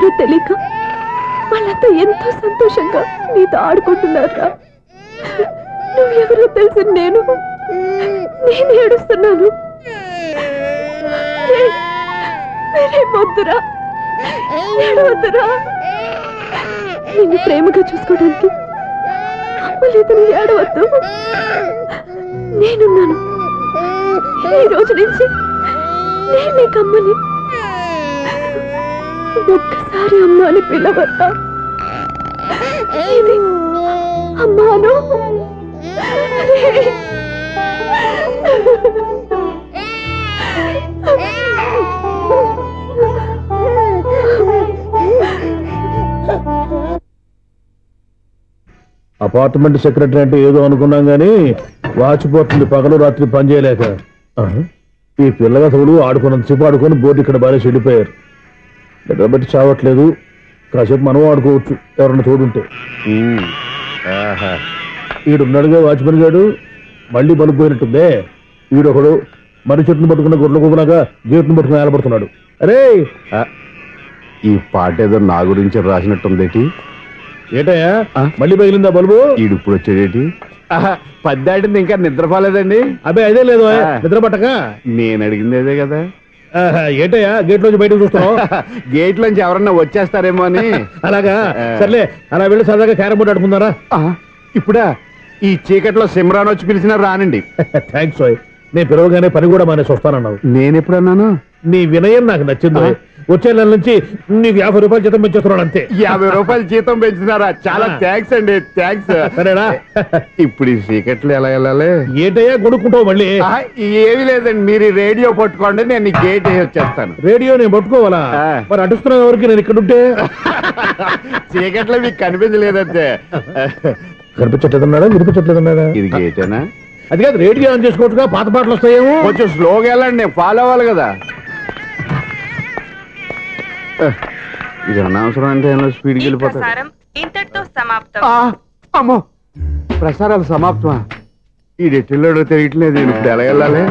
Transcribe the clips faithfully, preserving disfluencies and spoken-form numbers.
నువ్వెవరో తెలియక వాళ్ళంతా ఎంతో సంతోషంగా నీతో ఆడుకుంటున్నారా. నువ్వెవరో తెలిసి నేను నేను ఏడుస్తున్నాను. వద్దురా, ఏడవద్దురా. నిన్ను ప్రేమగా చూసుకోవడానికి అమ్మలేదు, ఏడవద్దు. నేనున్నాను. ఈ రోజు నుంచి నేను నీకు అమ్మని. ఒక్కసారి అమ్మ అని పిలవద్దా? ఇది అమ్మాను. అపార్ట్మెంట్ సెక్రటరీ అంటే ఏదో అనుకున్నాం గానీ వాచిపోతుంది పగలు రాత్రి పని చేయలేక. ఈ పిల్లగతలు ఆడుకున్నంతసేపు ఆడుకొని బోర్డు ఇక్కడ బాగా చెడిపోయారు. నిద్రబట్టి చావట్లేదు. కాసేపు మనం ఆడుకోవచ్చు ఎవరన్నా తోడుంటే. ఈడున్నాడుగా వాచ్మెన్ గాడు, మళ్ళీ బలుపు పోయినట్టుందే. ఈడొకడు మరి చెట్టును పట్టుకున్న గొడ్ల కుప్పలాగా గేట్ను పట్టుకుని ఏలబడుతున్నాడు. అరే ఈ పాట ఏదో నా గురించి రాసినట్టుందేటి. ఏటయ్యా మళ్ళీ పగిలిందా బల్బు? ఈడు ఇప్పుడు వచ్చేదేటి? పద్దాటింది ఇంకా నిద్రపోలేదండి. అబ్బాయి అదే లేదు నిద్ర పట్టక. నేను అడిగింది అదే కదా. ఏటయ్యా గేట్ లోంచి బయటకు చూస్తున్నావు? గేట్ లోంచి ఎవరన్నా వచ్చేస్తారేమో అని. అలాగా, సర్లే అలా వెళ్ళి సరదాగా క్యారం బోర్డు ఆడుకుందారా. ఇప్పుడా? ఈ చీకట్లో సిమ్రాన్ వచ్చి పిలిచినా రానండి. థ్యాంక్స్ ఓయ్. నేను పిలవగానే పని కూడా మానేసి వస్తానన్నావు. నేను ఎప్పుడన్నాను? నీ వినయం నాకు నచ్చింది. వచ్చే నెల నుంచి నీకు యాభై రూపాయలు జీతం పెంచేస్తున్నాడు అంతే. యాభై రూపాయలు జీతం పెంచుతున్నారా? చాలా థ్యాంక్స్ అండి. థ్యాంక్స్. సరేనా? ఇప్పుడు ఈ చీకట్లు ఎలా వెళ్ళాలి? ఏంటయ్యా కొనుక్కుంటావు మళ్ళీ? ఏమీ లేదండి, మీరు రేడియో పట్టుకోండి, నేను ఈ గేట్ వేసి వచ్చేస్తాను. రేడియో నేను పట్టుకోవాలా? మరి అడుస్తున్నావు ఎవరికి నేను ఇక్కడ ఉంటే? చీకట్లో మీకు కనిపించలేదంతే. కనిపించట్లేదన్నాడా వినిపించట్లేదన్నాడా? ఇది గేటేనా? అది కాదు, రేడియో ఆన్ చేసుకోవచ్చుగా, పాత పాటలు వస్తాయేమో. కొంచెం స్లోగా వెళ్ళండి, నేను ఫాలో అవ్వాలి కదా. ఇది అనవసరం అంటే స్పీడ్కి వెళ్ళిపోతాడు. అమ్మో, ప్రసారాలు సమాప్తమా? ఈ డెట్టిల్లోడో తెలియట్లేదు. నేను ఇప్పుడు ఎలా వెళ్ళాలి?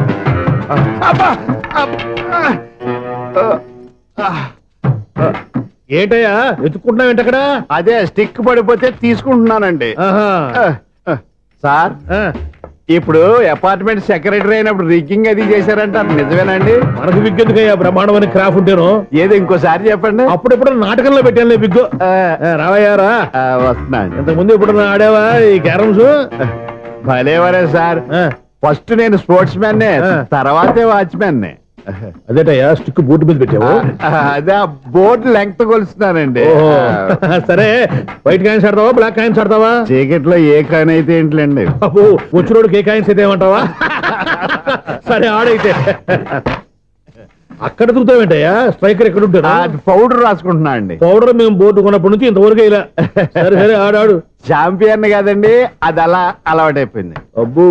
ఏంటయ్యా వెతుక్కుంటున్నావు ఏంటక్కడ? అదే స్టిక్ పడిపోతే తీసుకుంటున్నానండి. సార్, ఇప్పుడు అపార్ట్మెంట్ సెక్రటరీ అయినప్పుడు రిగ్గింగ్ అది చేశారంట, నిజమేనండి? మనకు విగ్ ఎందుకయ్యా, బ్రహ్మాండం అని క్రాఫ్ ఉంటేను. ఏదో ఇంకోసారి చెప్పండి. అప్పుడెప్పుడు నాటకంలో పెట్టాను విగ్గు. రావయ్యారా? వస్తున్నా. ఇంతకు ముందు ఇప్పుడు ఆడావా ఈ క్యారమ్స్? భలేవరే సార్. ఫస్ట్ నేను స్పోర్ట్స్ మ్యాన్, తర్వాతే వాచ్మెన్. అదేటయ్యా స్టిక్ బోర్డు మీద పెట్టావు? అదే బోర్డు లెంగ్త్ కొలుస్తున్నానండి. సరే, వైట్ కాయిన్స్ ఆడతావా బ్లాక్ కాయిన్స్ ఆడతావా? చీకట్ లో ఏ కాయిన్ అయితే ఏంటిలేండి. వచ్చినోడికి ఏ కాయిన్స్ అయితే ఏమంటావా? సరే ఆడైతే. అక్కడ దిగుతావేంటయ్యా? స్ట్రైకర్ ఎక్కడ ఉంటారా? పౌడర్ రాసుకుంటున్నా అండి. పౌడర్ మేము బోర్డు కొన్నప్పటి నుంచి ఇంతవరకు ఇలా. సరే సరే ఆడాడు. చాంపియన్ కాదండి, అది అలా అలవాటైపోయింది. అబ్బో,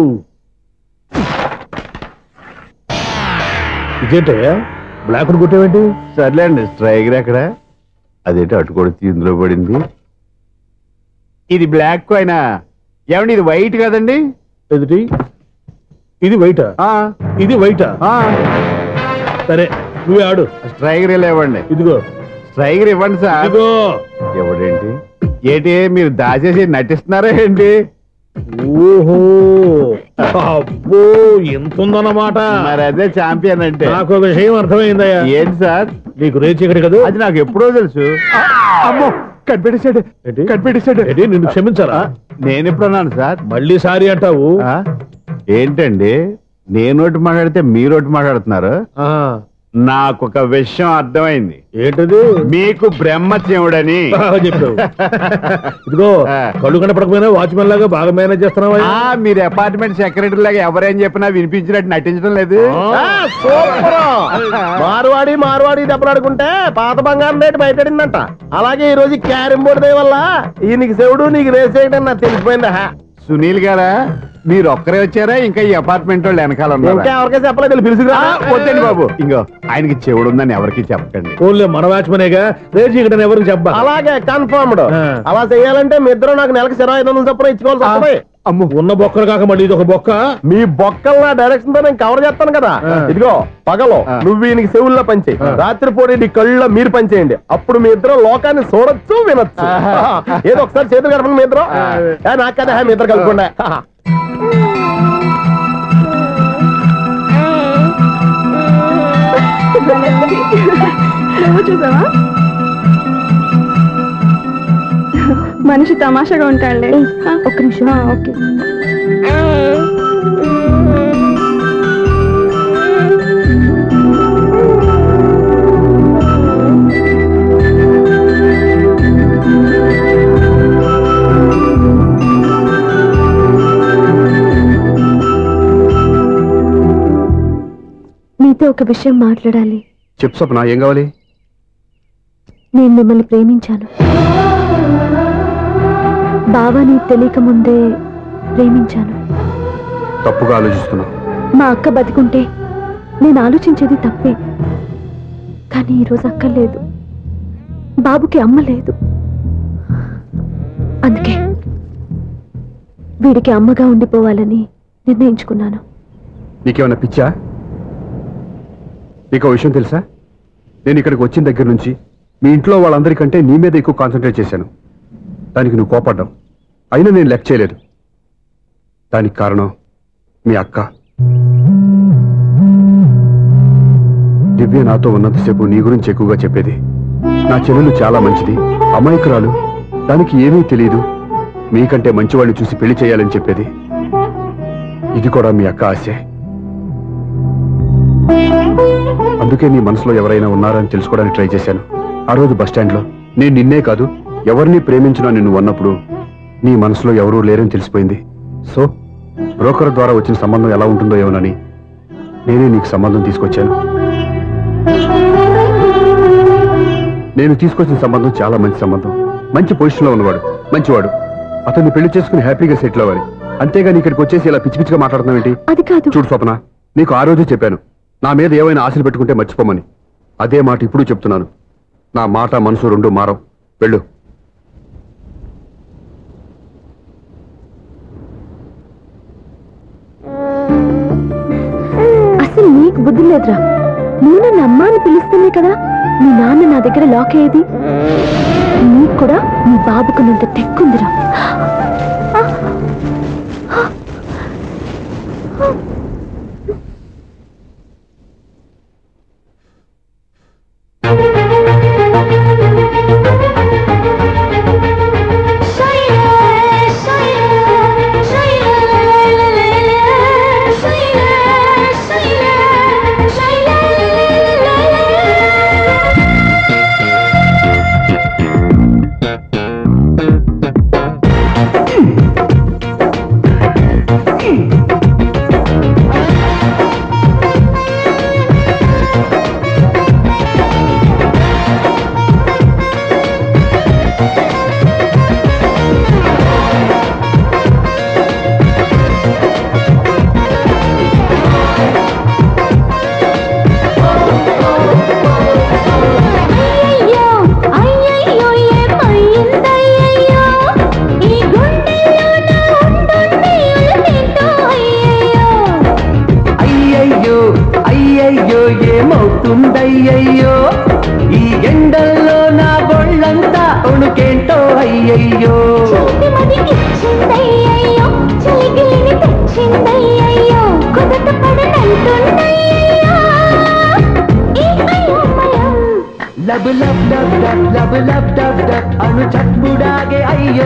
ఇదేంటయ్యా బ్లాక్ కొట్టేవేంటి? సర్లే అండి, స్ట్రైకర్ ఎక్కడ? అదేంటి అటు కొడితే ఇందులో పడింది. ఇది బ్లాక్ అయినా ఏమండి? ఇది వైట్ కదండి. ఎదుటి ఇది వైటా? ఇది వైటా? సరే నువ్వే ఆడు. స్ట్రైకర్ ఇలా ఇవ్వండి. ఇదిగో స్ట్రైకర్ ఇవ్వండి సార్. ఇదిగో. ఎవడేంటి? ఏంటి మీరు దాచేసి నటిస్తున్నారా ఏంటి? ఓహో, అబ్బో ఎంత ఉందన్నమాట. మరి అదే ఛాంపియన్ అంటే. నాకు ఒక విషయం అర్థమైందయ్యా. ఏంటి సార్? నీకు రేచీకటి కదా? అది నాకు ఎప్పుడో తెలుసు. అమ్మో, కనిపెట్టేశాడు కనిపెట్టేశాడు. నిన్ను క్షమించారా? నేను ఎప్పుడన్నాను సార్? మళ్ళీ సారీ అంటావు ఏంటండి? నేనోటి మాట్లాడితే మీరోటి మాట్లాడుతున్నారు. నాకు ఒక విషయం అర్థమైంది. ఏంటది? మీకు బ్రహ్మచ్యముడని చెప్పావు. ఇదిగో, కళ్ళు కనపడకపోయినా వాచ్మెన్ లాగా బాగా మేనేజ్ చేస్తున్నావా? మీరు అపార్ట్మెంట్ సెక్రటరీ లాగా ఎవరేం చెప్పినా వినిపించినట్టు నటించడం లేదు. మార్వాడి మార్వాడి దెబ్బలాడుకుంటే పాత బంగారం రేటు బయటడిందంట. అలాగే ఈ రోజు క్యారం బోర్డు దే వల్ల ఈ నీకు శివుడు నీకు రేస్ చేయడం నాకు తెలిసిపోయిందా? సునీల్ గారా, మీరు ఒక్కరే వచ్చారా? ఇంకా ఈ అపార్ట్మెంట్ వాళ్ళు వెనకాల ఇంకా ఎవరికీ చెప్పలేదు, పిలుచుకురా. వద్దండి బాబు, ఇంకో ఆయనకి చెవుడు ఉందని ఎవరికి చెప్పకండి. ఓన్లీ మన వాచ్మనేగా, రేజీ ఇక్కడ ఎవరికి చెప్పా. అలాగే కన్ఫర్మ్డ్. అలా చేయాలంటే మీ ఇద్దరు నాకు నెలకి ఇరవై ఐదు వందలు చొప్పున ఇచ్చుకోవాల్సి వస్తుంది. అమ్ము ఉన్న బొక్కలు కాక మళ్ళీ ఇది ఒక బొక్క. మీ బొక్కల నా డైరెక్షన్ తో నేను కవర్ చేస్తాను కదా. ఇదిగో పగలో నువ్వు ఈయనకి చెవుల్లో పంచే, రాత్రిపూట నీ కళ్ళలో మీరు పంచేయండి. అప్పుడు మీ ఇద్దరు లోకాన్ని చూడొచ్చు వినొచ్చు. ఏదో ఒకసారి చేతులు కలపండి మీ ఇద్దరు. నాకు కదా మీ ఇద్దరు కలుపుకుండా. చూసావా మనిషి తమాషాగా ఉంటాడులే. ఒక్క నిమిషం. ఓకే మీతో ఒక విషయం మాట్లాడాలి. చెప్పు స్వప్న, ఏం కావాలి? నేను మిమ్మల్ని ప్రేమించాను. బావని తెలియక ముందే ప్రేమించాను. తప్పుగా ఆలోచిస్తున్నా. మా అక్క బతికుంటే నేను ఆలోచించేది తప్పే. కానీ ఈరోజు అక్క లేదు, బాబుకి అమ్మ లేదు. అందుకే వీడికి అమ్మగా ఉండిపోవాలని నిర్ణయించుకున్నాను. నీకేమన్నా పిచ్చా? నీకు ఒక విషయం తెలుసా? నేను ఇక్కడికి వచ్చిన దగ్గర నుంచి మీ ఇంట్లో వాళ్ళందరికంటే నీ మీద ఎక్కువ కాన్సన్ట్రేట్ చేశాను. దానికి నువ్వు కోపడ్డావు. అయినా నేను లెక్క చేయలేదు. దానికి కారణం మీ అక్క. దివ్య నాతో ఉన్నంతసేపు నీ గురించి ఎక్కువగా చెప్పేది. నా చెల్లెలు చాలా మంచిది, అమాయకురాలు, దానికి ఏమీ తెలియదు, మీకంటే మంచివాళ్ళని చూసి పెళ్లి చేయాలని చెప్పేది. ఇది కూడా మీ అక్క ఆశే. అందుకే నీ మనసులో ఎవరైనా ఉన్నారని తెలుసుకోవడానికి ట్రై చేశాను. ఆ రోజు బస్టాండ్లో నేను నిన్నే కాదు ఎవరిని ప్రేమించినా నిన్ను అన్నప్పుడు నీ మనసులో ఎవరూ లేరని తెలిసిపోయింది. సో బ్రోకర్ ద్వారా వచ్చిన సంబంధం ఎలా ఉంటుందో ఏమోనని నేనే నీకు సంబంధం తీసుకొచ్చాను. నేను తీసుకొచ్చిన సంబంధం చాలా మంచి సంబంధం. మంచి పొజిషన్లో ఉన్నవాడు, మంచివాడు. అతన్ని పెళ్లి చేసుకుని హ్యాపీగా సెటిల్ అవ్వాలి. అంతేగాని ఇక్కడికి వచ్చేసి ఇలా పిచ్చి పిచ్చిగా మాట్లాడుతున్నావు ఏంటి? అది కాదు. చూడు స్వప్న, నీకు ఆ రోజే చెప్పాను నా మీద ఏమైనా ఆశలు పెట్టుకుంటే మర్చిపోమని. అదే మాట ఇప్పుడు చెప్తున్నాను. నా మాట మనసు రెండు మారవు. వెళ్ళు. అసలు నీకు బుద్ధి లేదురా. నువ్వు నన్ను అమ్మ అని పిలుస్తుంది కదా, మీ నాన్న నా దగ్గర లాక్ అయ్యేది. నీకు కూడా నీ బాబుకున్నంత తెక్కుందిరా. ఏమవుతుందయ్యయ్యో ఈ ఎండల్లో నా ఒళ్ళంతా ఒణుకేంటో అయ్యయ్యో. లబ్ లబ్ లబ్ లబ్ లబ్ లబ్ డబ్ డబ్ అను చప్పుడాగే అయ్యో.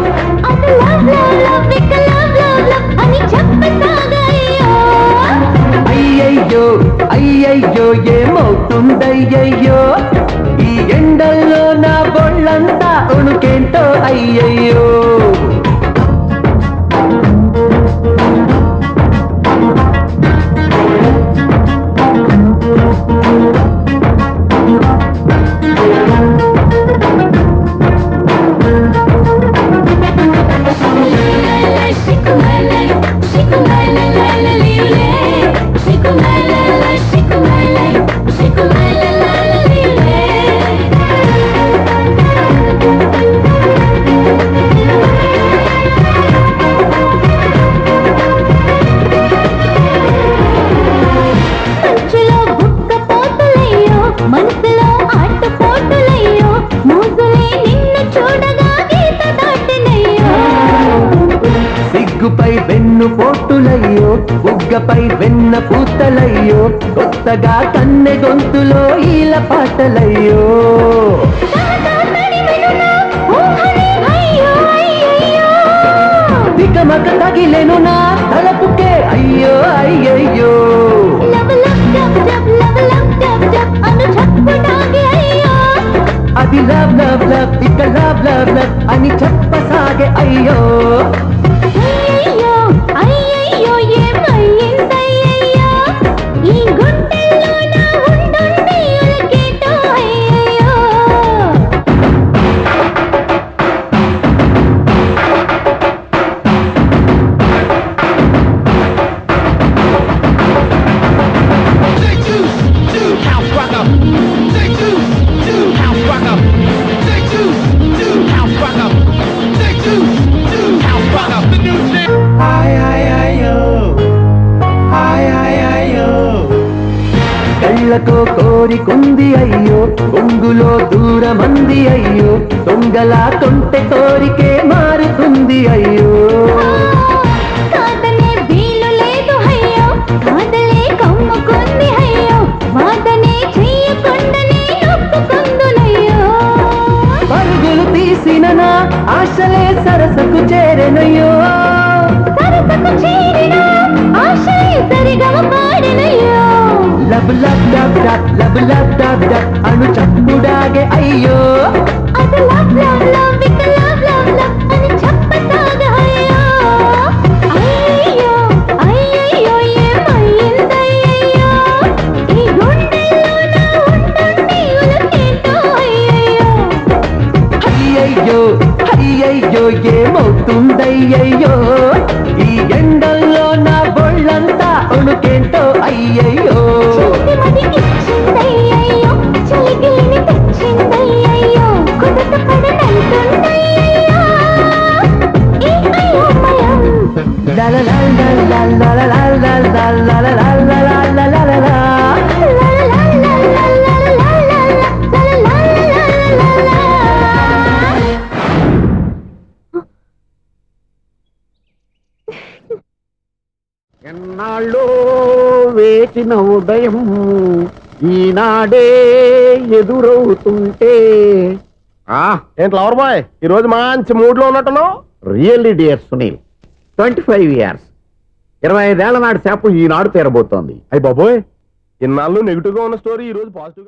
అయ్యయ్యో అయ్యయ్యో ఏమవుతుందయ్యయ్యో ఈ ఎండల్లో నా ఒళ్ళంతా ఒణుకేంటో అయ్యయ్యో. బుగ్గపై వెన్న పూతలయ్యో కొత్తగా కన్నె గొంతులో ఈల పాటలయ్యో దిగమక తగిలెను నా తలపుకే అయ్యో అయ్యయ్యో అది లవ్ లవ్ లవ్ ఇక లవ్ లవ్ లవ్ అని చెప్పసాగే అయ్యో కళ్ళతో కోరికుంది అయ్యో బొంగులో దూరమంది అయ్యో దొంగలా తొంటె కోరికే మారుతుంది అయ్యో పరుగులు తీసిన నా ఆశలే సరసకు చేరెనయ్యో సరసకు చేరిన ఆశలే సరిగమ పాడినయ్యో లబ్ లబ్ లబ్ లబ్ లబ్ లబ్ లబ్ లబ్ అను చప్పుడాగే అయ్యో అది లబ్ లబ్ లబ్ ఇక లబ్ లబ్ లబ్ అని చెప్పసాగే అయ్యో అయ్యో అయ్యయ్యో ఏమయ్యిందయ్యో ఈ గుండెల్లో నా ఉండండి ఉలకేంటో అయ్యయ్యో అయ్యయ్యో అయ్యయ్యో ఏమవుతుందయ్యయ్యో ఈ ఎండల్లో నా బొళ్ళంతా ఉణుకేంటో అయ్యయ్యో la la la la la la la la la la la la la la la la la la la ఎన్నాళ్ళో వేచిన ఉదయం ఈనాడే ఎదురవుతుంటే ఏంటి లవర్ బాయ్ ఈ రోజు మంచి మూడ్ లో ఉన్నట్టున్నావు really dear Sunil twenty five years ఇరవై ఐదేళ్ల నాటి శాపం ఈనాడు తీరబోతోంది అయ్యి బాబోయ్ ఇన్నాళ్ళు నెగిటివ్ గా ఉన్న స్టోరీ ఈ రోజు పాజిటివ్